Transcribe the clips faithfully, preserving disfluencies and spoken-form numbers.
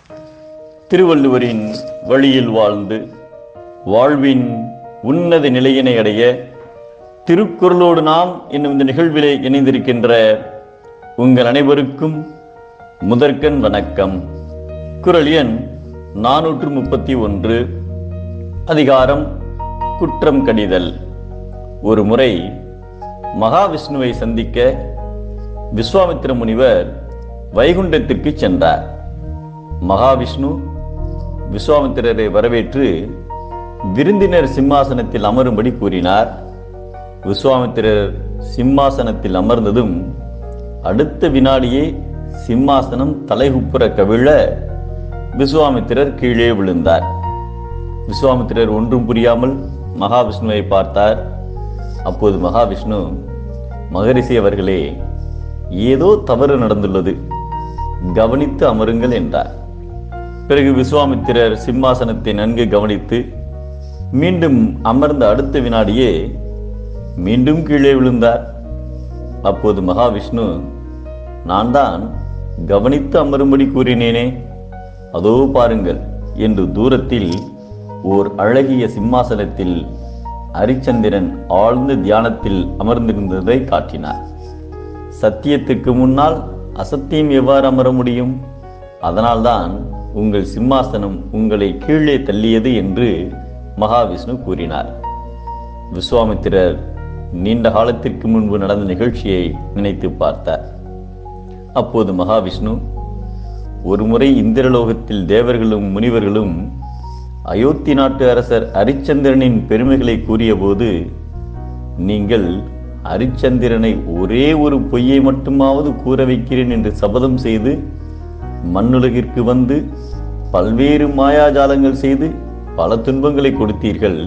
திருவள்ளுவரின் வழியில் வாழ்ந்து வாழ்வின் உன்னத நிலையினை அடைய திருக்குறளோடு நாம் என்னும் இந்த நிகழ்விலே இணைந்திருக்கின்ற உங்கள் அனைவருக்கும் முதற்கண் வணக்கம். குறள் எண் நானூற்று முப்பத்தி ஒன்று. அதிகாரம் குற்றம் கடிதல். ஒரு முறை மகாவிஷ்ணுவை சந்திக்க விஸ்வாமித்திர முனிவர் வைகுண்டத்திற்கு சென்றார். மகாவிஷ்ணு விஸ்வாமித்திரரை வரவேற்று விருந்தினர் சிம்மாசனத்தில் அமரும்படி கூறினார். விஸ்வாமித்திரர் சிம்மாசனத்தில் அமர்ந்ததும் அடுத்த வினாடியே சிம்மாசனம் தலைகுப்புற கவிழ விஸ்வாமித்திரர் கீழே விழுந்தார். விஸ்வாமித்திரர் ஒன்றும் புரியாமல் மகாவிஷ்ணுவை பார்த்தார். அப்போது மகாவிஷ்ணு, மகரிஷி அவர்களே, ஏதோ தவறு நடந்துள்ளது, கவனித்து அமருங்கள் என்றார். பிறகு விஸ்வாமித்திரர் சிம்மாசனத்தை நன்கு கவனித்து மீண்டும் அமர்ந்த அடுத்த வினாடியே மீண்டும் கீழே விழுந்தார். அப்போது மகாவிஷ்ணு, நான் தான் கவனித்து அமரும்படி கூறினேனே, அதோ பாருங்கள் என்று தூரத்தில் ஓர் அழகிய சிம்மாசனத்தில் அரிச்சந்திரன் ஆழ்ந்த தியானத்தில் அமர்ந்திருந்ததை காட்டினார். சத்தியத்துக்கு முன்னால் அசத்தியம் எவ்வாறு அமர முடியும்? அதனால்தான் உங்கள் சிம்மாசனம் உங்களை கீழே தள்ளியது என்று மகாவிஷ்ணு கூறினார். விஸ்வாமித்திரர் நீண்ட காலத்திற்கு முன்பு நடந்த நிகழ்ச்சியை நினைத்து பார்த்தார். அப்போது மகாவிஷ்ணு, ஒருமுறை இந்திரலோகத்தில் தேவர்களும் முனிவர்களும் அயோத்தி நாட்டு அரசர் அரிச்சந்திரனின் பெருமைகளை கூறிய போது, நீங்கள் அரிச்சந்திரனை ஒரே ஒரு பொய்யை மட்டுமாவது கூற வைக்கிறேன் என்று சபதம் செய்து மண்ணுலகிற்கு வந்து பல்வேறு மாயாஜாலங்கள் செய்து பல துன்பங்களை கொடுத்தீர்கள்.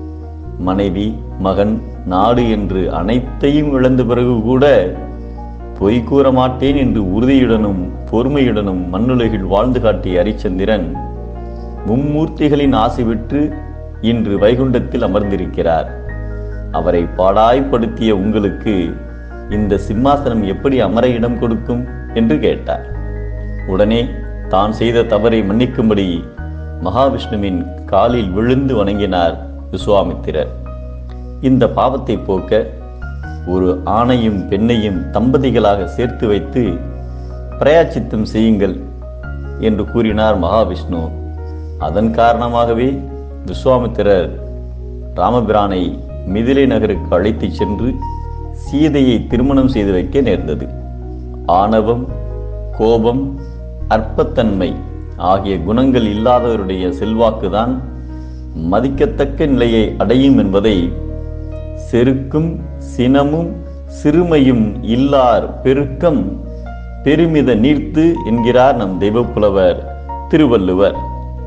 மனைவி, மகன், நாடு என்று அனைத்தையும் இழந்த பிறகு கூட பொய் கூற மாட்டேன் என்று உறுதியுடனும் பொறுமையுடனும் மண்ணுலகில் வாழ்ந்து காட்டிய அரிச்சந்திரன் மும்மூர்த்திகளின் ஆசை விட்டு இன்று வைகுண்டத்தில் அமர்ந்திருக்கிறார். அவரை பாடாய்படுத்திய உங்களுக்கு இந்த சிம்மாசனம் எப்படி அமர இடம் கொடுக்கும் என்று கேட்டார். உடனே தான் செய்த தவறை மன்னிக்கும்படி மகாவிஷ்ணுவின் காலில் விழுந்து வணங்கினார் விஸ்வாமித்திரர். இந்த பாவத்தை போக்க ஒரு ஆணையும் பெண்ணையும் தம்பதிகளாக சேர்த்து வைத்து பிரயாச்சித்தம் செய்யுங்கள் என்று கூறினார் மகாவிஷ்ணு. அதன் காரணமாகவே விஸ்வாமித்திரர் ராமபிரானை மிதிலை நகருக்கு அழைத்து சென்று சீதையை திருமணம் செய்து வைக்க நேர்ந்தது. ஆணவம், கோபம், அற்பத்தன்மை ஆகிய குணங்கள் இல்லாதவருடைய செல்வாக்குதான் மதிக்கத்தக்க நிலையை அடையும் என்பதை செருக்கும் சினமும் சிறுமையும் இல்லார் பெருக்கம் பெருமித நீர்த்து என்கிறார் நம் தெய்வப்புலவர் திருவள்ளுவர்.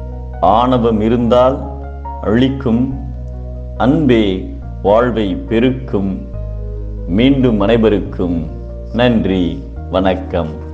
ஆணவம் இருந்தால் அழிக்கும், அன்பே வாழ்வை பெருக்கும். மீண்டும் அனைவருக்கும் நன்றி, வணக்கம்.